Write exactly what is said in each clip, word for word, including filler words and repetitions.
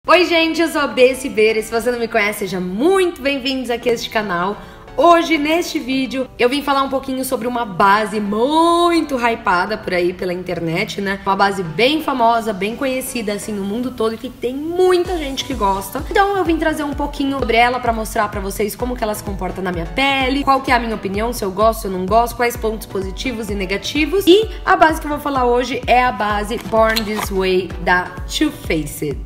Oi gente, eu sou a Bê Cibeira, se você não me conhece, seja muito bem-vindos aqui a este canal. Hoje, neste vídeo, eu vim falar um pouquinho sobre uma base muito hypada por aí pela internet, né? Uma base bem famosa, bem conhecida assim no mundo todo e que tem muita gente que gosta. Então eu vim trazer um pouquinho sobre ela pra mostrar pra vocês como que ela se comporta na minha pele, qual que é a minha opinião, se eu gosto, se eu não gosto, quais pontos positivos e negativos. E a base que eu vou falar hoje é a base Born This Way da Too Faced.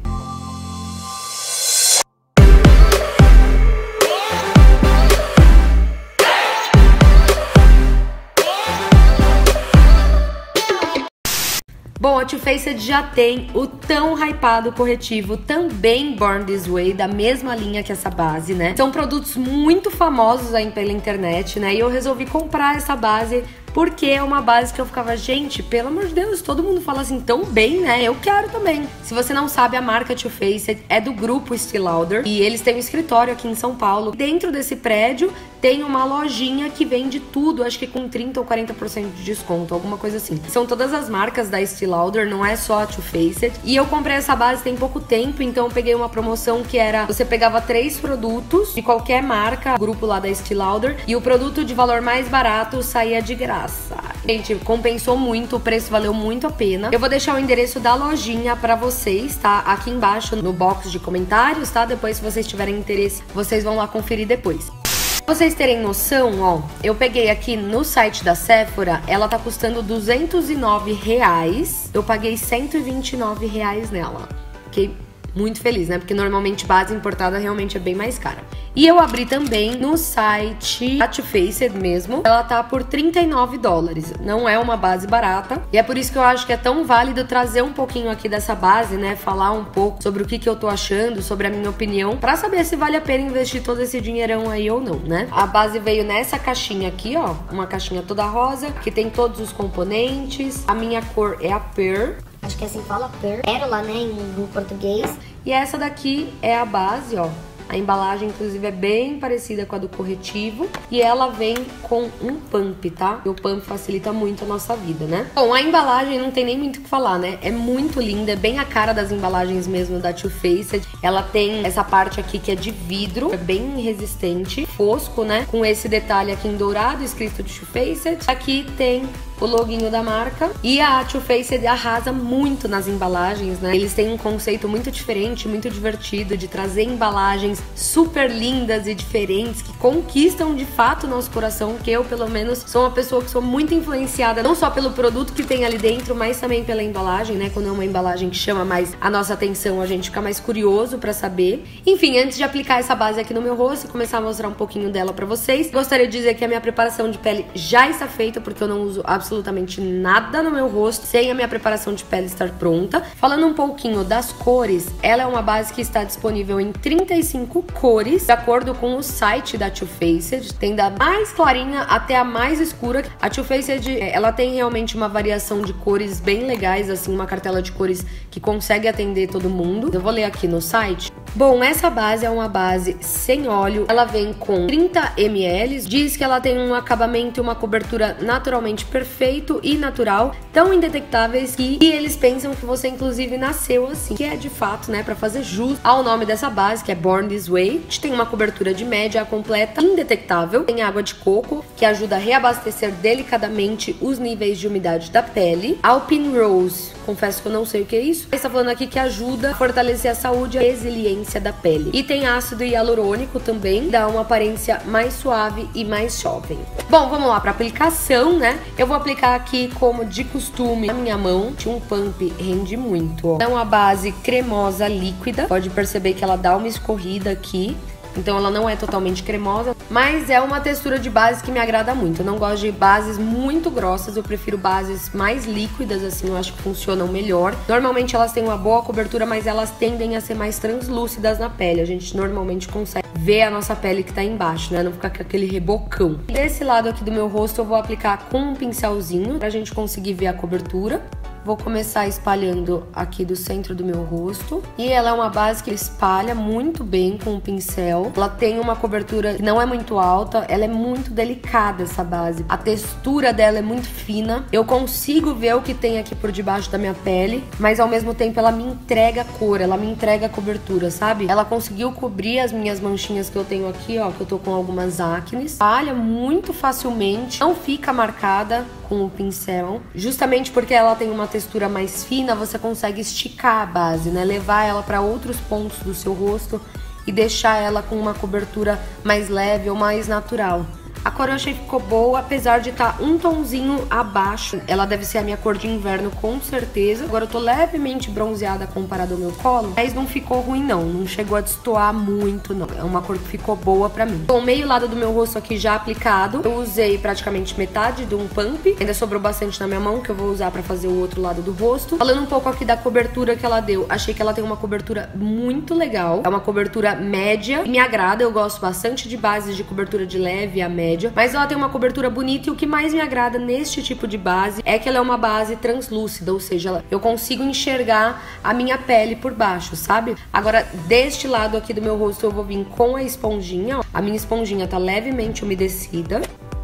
Bom, a Too Faced já tem o tão hypado corretivo também Born This Way, da mesma linha que essa base, né? São produtos muito famosos aí pela internet, né? E eu resolvi comprar essa base porque é uma base que eu ficava, gente, pelo amor de Deus, todo mundo fala assim tão bem, né? Eu quero também. Se você não sabe, a marca Too Faced é do grupo Estée Lauder e eles têm um escritório aqui em São Paulo. Dentro desse prédio tem uma lojinha que vende tudo, acho que com trinta ou quarenta por cento de desconto, alguma coisa assim. São todas as marcas da Estée Lauder, não é só a Too Faced. E eu comprei essa base tem pouco tempo, então eu peguei uma promoção que era, você pegava três produtos de qualquer marca, grupo lá da Estée Lauder, e o produto de valor mais barato saía de graça. Gente, compensou muito, o preço valeu muito a pena. Eu vou deixar o endereço da lojinha pra vocês, tá? Aqui embaixo no box de comentários, tá? Depois, se vocês tiverem interesse, vocês vão lá conferir depois. Pra vocês terem noção, ó, eu peguei aqui no site da Sephora, ela tá custando duzentos e nove reais. Eu paguei cento e vinte e nove reais nela. Fiquei muito feliz, né? Porque normalmente base importada realmente é bem mais cara. E eu abri também no site da Too Faced mesmo. Ela tá por trinta e nove dólares. Não é uma base barata. E é por isso que eu acho que é tão válido trazer um pouquinho aqui dessa base, né? Falar um pouco sobre o que, que eu tô achando, sobre a minha opinião, pra saber se vale a pena investir todo esse dinheirão aí ou não, né? A base veio nessa caixinha aqui, ó. Uma caixinha toda rosa, que tem todos os componentes. A minha cor é a Pearl. Acho que assim fala Pearl, pérola, né, em, em português. E essa daqui é a base, ó. A embalagem, inclusive, é bem parecida com a do corretivo. E ela vem com um pump, tá? E o pump facilita muito a nossa vida, né? Bom, a embalagem não tem nem muito o que falar, né? É muito linda, é bem a cara das embalagens mesmo da Too Faced. Ela tem essa parte aqui que é de vidro, é bem resistente, fosco, né? Com esse detalhe aqui em dourado, escrito Too Faced. Aqui tem o loginho da marca. E a Too Faced arrasa muito nas embalagens, né? Eles têm um conceito muito diferente, muito divertido de trazer embalagens super lindas e diferentes que conquistam de fato o nosso coração, que eu, pelo menos, sou uma pessoa que sou muito influenciada não só pelo produto que tem ali dentro, mas também pela embalagem, né? Quando é uma embalagem que chama mais a nossa atenção, a gente fica mais curioso pra saber. Enfim, antes de aplicar essa base aqui no meu rosto e começar a mostrar um pouquinho dela pra vocês, gostaria de dizer que a minha preparação de pele já está feita, porque eu não uso absolutamente nada no meu rosto sem a minha preparação de pele estar pronta. Falando um pouquinho das cores, ela é uma base que está disponível em trinta e cinco cores, de acordo com o site da Too Faced. Tem da mais clarinha até a mais escura. A Too Faced, ela tem realmente uma variação de cores bem legais, assim, uma cartela de cores que consegue atender todo mundo. Eu vou ler aqui no site. Bom, essa base é uma base sem óleo, ela vem com trinta mililitros, diz que ela tem um acabamento e uma cobertura naturalmente perfeito e natural, tão indetectáveis que e eles pensam que você inclusive nasceu assim, que é de fato, né, pra fazer jus ao nome dessa base, que é Born This Way. A gente tem uma cobertura de média completa, indetectável, tem água de coco, que ajuda a reabastecer delicadamente os níveis de umidade da pele. Alpine Rose, confesso que eu não sei o que é isso, mas tá falando aqui que ajuda a fortalecer a saúde e a resiliência da pele. E tem ácido hialurônico também, dá uma aparência mais suave e mais jovem. Bom, vamos lá para aplicação, né? Eu vou aplicar aqui como de costume na minha mão. Um pump rende muito, ó. É uma base cremosa líquida, pode perceber que ela dá uma escorrida aqui. Então ela não é totalmente cremosa, mas é uma textura de base que me agrada muito. Eu não gosto de bases muito grossas, eu prefiro bases mais líquidas, assim, eu acho que funcionam melhor. Normalmente elas têm uma boa cobertura, mas elas tendem a ser mais translúcidas na pele. A gente normalmente consegue ver a nossa pele que tá embaixo, né? Não ficar com aquele rebocão. Desse lado aqui do meu rosto eu vou aplicar com um pincelzinho pra gente conseguir ver a cobertura. Vou começar espalhando aqui do centro do meu rosto. E ela é uma base que espalha muito bem com o pincel. Ela tem uma cobertura que não é muito alta, ela é muito delicada essa base. A textura dela é muito fina. Eu consigo ver o que tem aqui por debaixo da minha pele, mas ao mesmo tempo ela me entrega cor, ela me entrega cobertura, sabe? Ela conseguiu cobrir as minhas manchinhas que eu tenho aqui, ó, que eu tô com algumas acnes. Espalha muito facilmente, não fica marcada com o pincel, justamente porque ela tem uma textura mais fina, você consegue esticar a base, né? Levar ela para outros pontos do seu rosto e deixar ela com uma cobertura mais leve ou mais natural. A cor eu achei que ficou boa, apesar de estar um tonzinho abaixo. Ela deve ser a minha cor de inverno, com certeza. Agora eu tô levemente bronzeada comparado ao meu colo, mas não ficou ruim não, não chegou a destoar muito não. É uma cor que ficou boa pra mim. Bom, meio lado do meu rosto aqui já aplicado. Eu usei praticamente metade de um pump. Ainda sobrou bastante na minha mão, que eu vou usar pra fazer o outro lado do rosto. Falando um pouco aqui da cobertura que ela deu, achei que ela tem uma cobertura muito legal. É uma cobertura média, e me agrada, eu gosto bastante de bases de cobertura de leve a média. Mas ela tem uma cobertura bonita e o que mais me agrada neste tipo de base é que ela é uma base translúcida, ou seja, eu consigo enxergar a minha pele por baixo, sabe? Agora, deste lado aqui do meu rosto eu vou vir com a esponjinha, ó. A minha esponjinha tá levemente umedecida.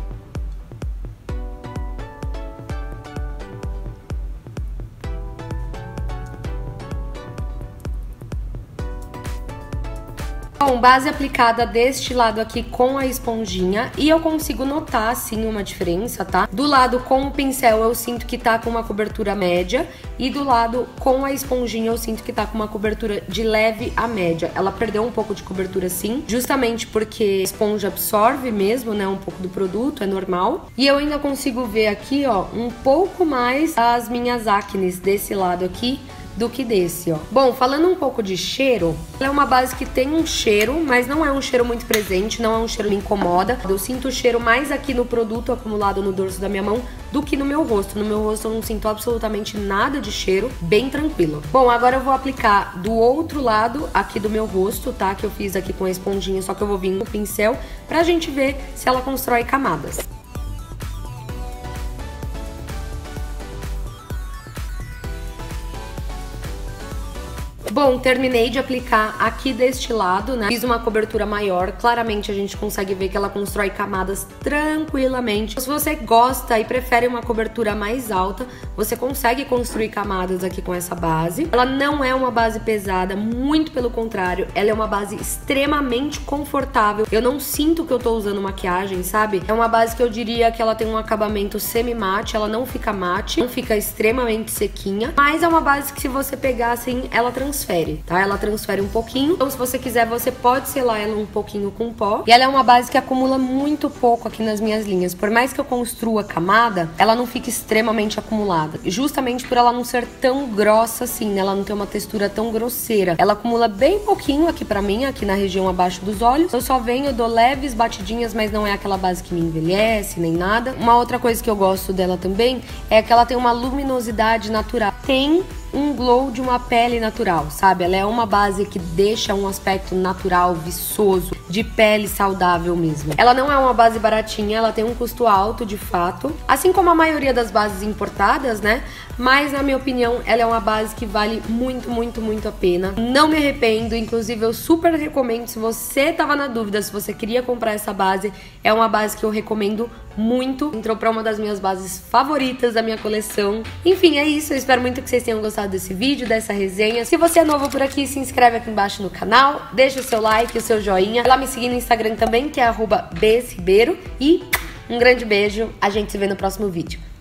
Bom, base aplicada deste lado aqui com a esponjinha e eu consigo notar, sim, uma diferença, tá? Do lado com o pincel eu sinto que tá com uma cobertura média e do lado com a esponjinha eu sinto que tá com uma cobertura de leve a média. Ela perdeu um pouco de cobertura, sim, justamente porque a esponja absorve mesmo, né, um pouco do produto, é normal. E eu ainda consigo ver aqui, ó, um pouco mais as minhas acnes desse lado aqui do que desse, ó. Bom, falando um pouco de cheiro, ela é uma base que tem um cheiro, mas não é um cheiro muito presente, não é um cheiro que me incomoda. Eu sinto o cheiro mais aqui no produto acumulado no dorso da minha mão do que no meu rosto. No meu rosto eu não sinto absolutamente nada de cheiro, bem tranquilo. Bom, agora eu vou aplicar do outro lado aqui do meu rosto, tá? Que eu fiz aqui com a esponjinha, só que eu vou vir com o pincel pra gente ver se ela constrói camadas. Bom, terminei de aplicar aqui deste lado, né? Fiz uma cobertura maior. Claramente a gente consegue ver que ela constrói camadas tranquilamente. Se você gosta e prefere uma cobertura mais alta, você consegue construir camadas aqui com essa base. Ela não é uma base pesada, muito pelo contrário. Ela é uma base extremamente confortável. Eu não sinto que eu tô usando maquiagem, sabe? É uma base que eu diria que ela tem um acabamento semi-mate. Ela não fica mate, não fica extremamente sequinha. Mas é uma base que se você pegar assim, ela transfere. Tá? Ela transfere um pouquinho, então se você quiser você pode selar ela um pouquinho com pó. E ela é uma base que acumula muito pouco aqui nas minhas linhas. Por mais que eu construa camada, ela não fica extremamente acumulada. Justamente por ela não ser tão grossa assim, né? Ela não tem uma textura tão grosseira. Ela acumula bem pouquinho aqui pra mim, aqui na região abaixo dos olhos. Eu só venho, eu dou leves batidinhas, mas não é aquela base que me envelhece, nem nada. Uma outra coisa que eu gosto dela também é que ela tem uma luminosidade natural. Tem um glow de uma pele natural, sabe? Ela é uma base que deixa um aspecto natural, viçoso, de pele saudável mesmo. Ela não é uma base baratinha, ela tem um custo alto de fato, assim como a maioria das bases importadas, né? Mas na minha opinião, ela é uma base que vale muito, muito, muito a pena. Não me arrependo, inclusive eu super recomendo, se você tava na dúvida, se você queria comprar essa base, é uma base que eu recomendo muito. Entrou pra uma das minhas bases favoritas da minha coleção. Enfim, é isso, eu espero muito que vocês tenham gostado desse vídeo, dessa resenha. Se você é novo por aqui, se inscreve aqui embaixo no canal, deixa o seu like, o seu joinha. Vai lá me seguir no Instagram também, que é arroba bsribeiro. E um grande beijo, a gente se vê no próximo vídeo.